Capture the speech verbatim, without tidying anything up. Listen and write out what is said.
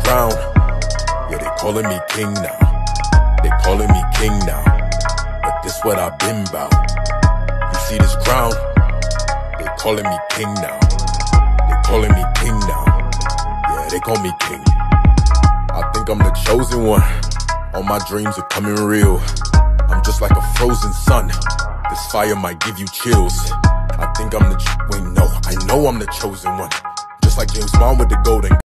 crown. Yeah, they calling me king now. They calling me king now. But this what I've been bout. You see this crown? They calling me king now. They calling me king now. Yeah, they call me king. I think I'm the chosen one. All my dreams are coming real. I'm just like a frozen sun. This fire might give you chills. I think I'm the ch- wait no, I know I'm the chosen one. Just like James Bond with the golden